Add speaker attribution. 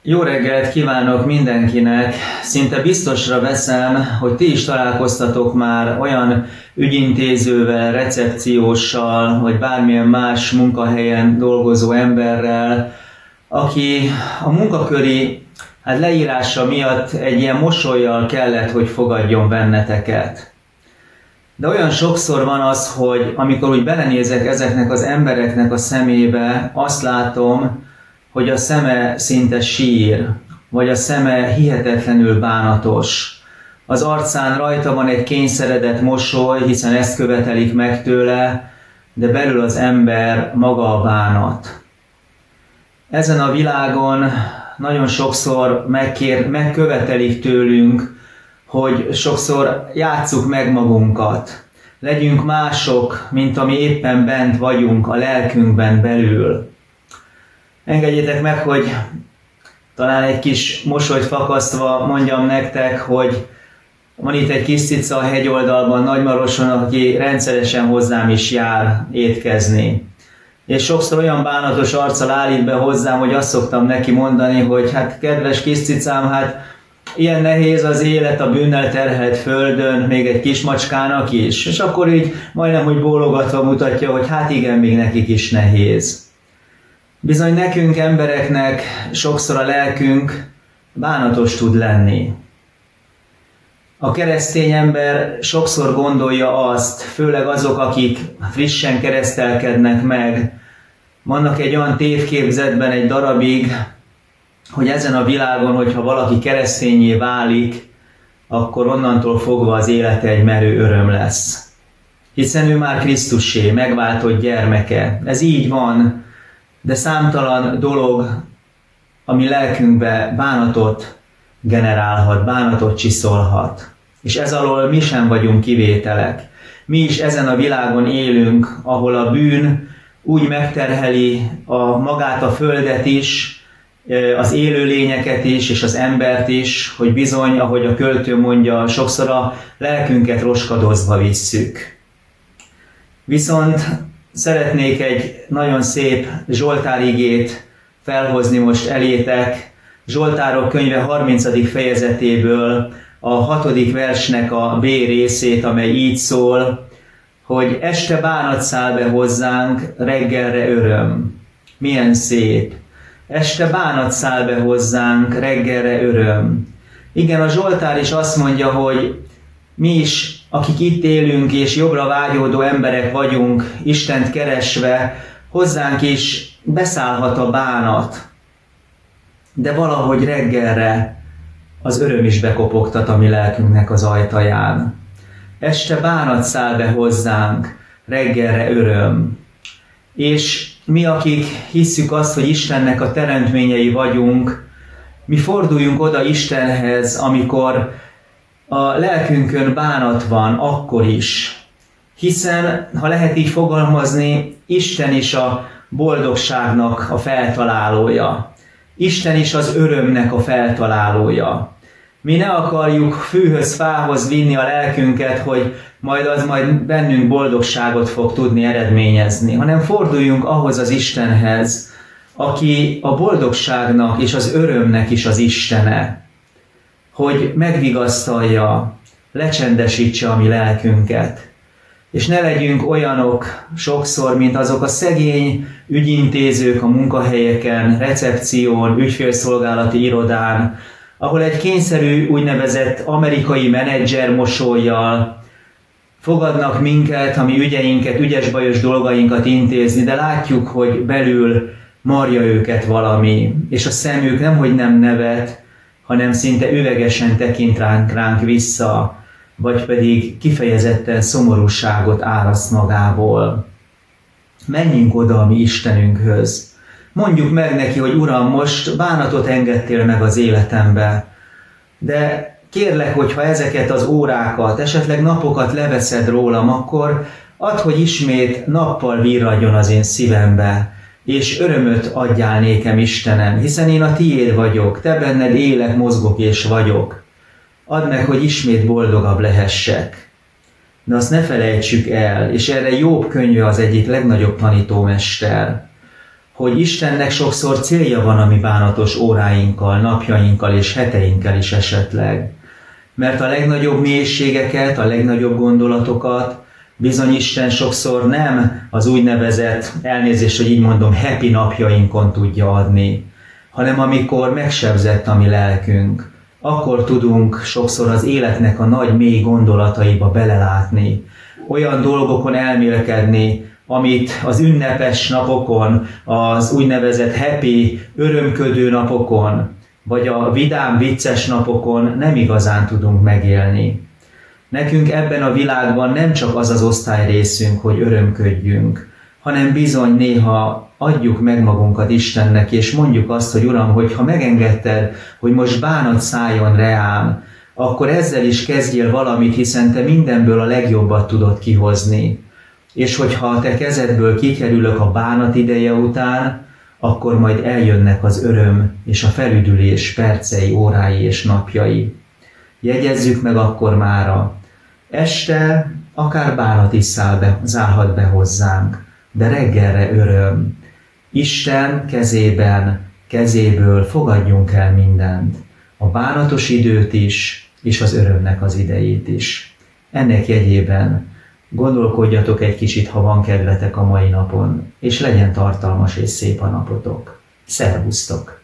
Speaker 1: Jó reggelt kívánok mindenkinek! Szinte biztosra veszem, hogy ti is találkoztatok már olyan ügyintézővel, recepcióssal, vagy bármilyen más munkahelyen dolgozó emberrel, aki a munkaköri leírása miatt egy ilyen mosollyal kellett, hogy fogadjon benneteket. De olyan sokszor van az, hogy amikor úgy belenézek ezeknek az embereknek a szemébe, azt látom, hogy a szeme szinte sír, vagy a szeme hihetetlenül bánatos. Az arcán rajta van egy kényszeredett mosoly, hiszen ezt követelik meg tőle, de belül az ember maga a bánat. Ezen a világon nagyon sokszor megkövetelik tőlünk, hogy sokszor játsszuk meg magunkat. Legyünk mások, mint ami éppen bent vagyunk a lelkünkben belül. Engedjétek meg, hogy talán egy kis mosolyt fakasztva mondjam nektek, hogy van itt egy kis cica a hegyoldalban, Nagymaroson, aki rendszeresen hozzám is jár étkezni. És sokszor olyan bánatos arccal állít be hozzám, hogy azt szoktam neki mondani, hogy hát kedves kis cicám, ilyen nehéz az élet a bűnnel terhelt földön, még egy kismacskának is. És akkor így majdnem, hogy bólogatva mutatja, hogy hát igen, még nekik is nehéz. Bizony nekünk embereknek sokszor a lelkünk bánatos tud lenni. A keresztény ember sokszor gondolja azt, főleg azok, akik frissen keresztelkednek meg, vannak egy olyan tévképzetben egy darabig, hogy ezen a világon, hogyha valaki keresztényé válik, akkor onnantól fogva az élete egy merő öröm lesz. Hiszen ő már Krisztusé, megváltott gyermeke. Ez így van. De számtalan dolog, ami lelkünkbe bánatot generálhat, bánatot csiszolhat. És ez alól mi sem vagyunk kivételek. Mi is ezen a világon élünk, ahol a bűn úgy megterheli magát a földet is, az élőlényeket is, és az embert is, hogy bizony, ahogy a költő mondja, sokszor a lelkünket roskadozva visszük. Viszont szeretnék egy nagyon szép zsoltárigét felhozni most elétek. Zsoltárok könyve 30. fejezetéből a 6. versnek a B részét, amely így szól, hogy este bánat száll be hozzánk, reggelre öröm. Milyen szép! Este bánat száll be hozzánk, reggelre öröm. Igen, a Zsoltár is azt mondja, hogy mi is, akik itt élünk és jobbra vágyódó emberek vagyunk, Istent keresve, hozzánk is beszállhat a bánat. De valahogy reggelre az öröm is bekopogtat a mi lelkünknek az ajtaján. Este bánat száll be hozzánk, reggelre öröm. És mi, akik hisszük azt, hogy Istennek a teremtményei vagyunk, mi forduljunk oda Istenhez, amikor a lelkünkön bánat van, akkor is. Hiszen, ha lehet így fogalmazni, Isten is a boldogságnak a feltalálója. Isten is az örömnek a feltalálója. Mi ne akarjuk fűhöz, fához vinni a lelkünket, hogy majd bennünk boldogságot fog tudni eredményezni, hanem forduljunk ahhoz az Istenhez, aki a boldogságnak és az örömnek is az Istene, hogy megvigasztalja, lecsendesítse a mi lelkünket. És ne legyünk olyanok sokszor, mint azok a szegény ügyintézők a munkahelyeken, recepción, ügyfélszolgálati irodán, ahol egy kényszerű úgynevezett amerikai menedzser mosollyal fogadnak minket, a mi ügyeinket, ügyes-bajos dolgainkat intézni, de látjuk, hogy belül marja őket valami, és a szemük nemhogy nem nevet, hanem szinte üvegesen tekint ránk vissza, vagy pedig kifejezetten szomorúságot áraszt magából. Menjünk oda a mi Istenünkhöz. Mondjuk meg neki, hogy Uram, most bánatot engedtél meg az életembe, de kérlek, hogyha ezeket az órákat, esetleg napokat leveszed rólam, akkor add, hogy ismét nappal virradjon az én szívembe, és örömöt adjál nékem, Istenem, hiszen én a tiéd vagyok, te benned élek, mozgok és vagyok. Add meg, hogy ismét boldogabb lehessek. De azt ne felejtsük el, és erre Jobb könyve az egyik legnagyobb tanítómester, hogy Istennek sokszor célja van a mi bánatos óráinkkal, napjainkkal és heteinkkel is esetleg. Mert a legnagyobb mélységeket, a legnagyobb gondolatokat bizony Isten sokszor nem az úgynevezett, elnézést, hogy így mondom, happy napjainkon tudja adni, hanem amikor megsebzett a mi lelkünk, akkor tudunk sokszor az életnek a nagy mély gondolataiba belelátni, olyan dolgokon elmélkedni, amit az ünnepes napokon, az úgynevezett happy, örömködő napokon, vagy a vidám, vicces napokon nem igazán tudunk megélni. Nekünk ebben a világban nem csak az az osztályrészünk, hogy örömködjünk, hanem bizony néha adjuk meg magunkat Istennek, és mondjuk azt, hogy Uram, hogyha megengedted, hogy most bánat szálljon reám, akkor ezzel is kezdjél valamit, hiszen te mindenből a legjobbat tudod kihozni. És hogyha a te kezedből kikerülök a bánat ideje után, akkor majd eljönnek az öröm és a felüdülés percei, órái és napjai. Jegyezzük meg akkor mára. Este akár bánat is szállhat be hozzánk, de reggelre öröm. Isten kezéből fogadjunk el mindent, a bánatos időt is, és az örömnek az idejét is. Ennek jegyében gondolkodjatok egy kicsit, ha van kedvetek a mai napon, és legyen tartalmas és szép a napotok. Szervusztok!